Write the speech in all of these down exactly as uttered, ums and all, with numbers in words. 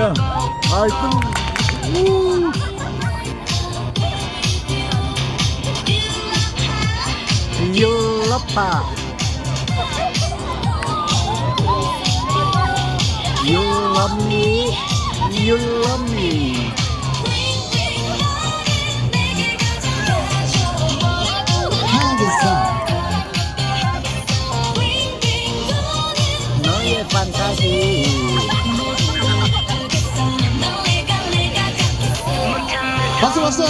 뭐야? 아이고. 우. You love pa. You love me. You love me. 너의 판타지. 박수 박수.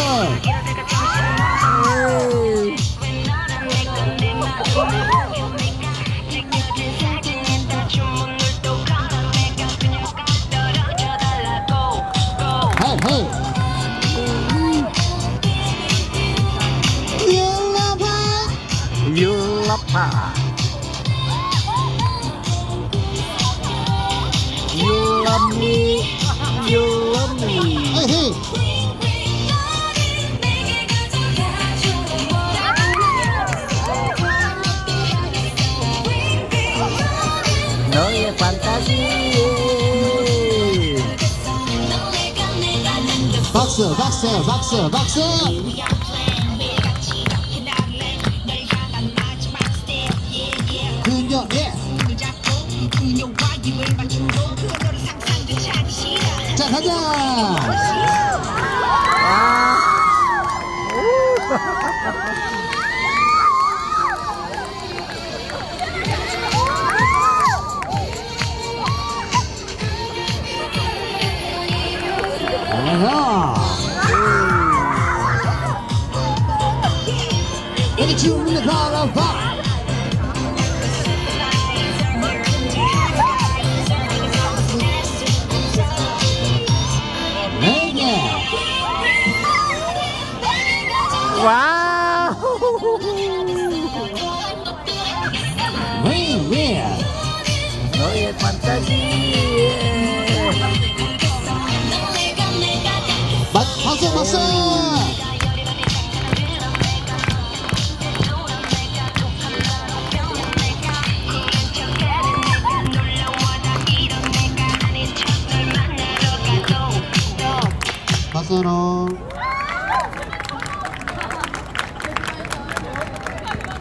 헤이 헤이. You love pa. You love me. You love me. 헤이 헤이. 너의 판타지. 박수 박수 박수 박수. 그녀 예. 자 가자. 아. 아하. 여기 주문을 걸어봐. 와우. 왜 왜? 너의 판타지. 박수 박수. 박수로.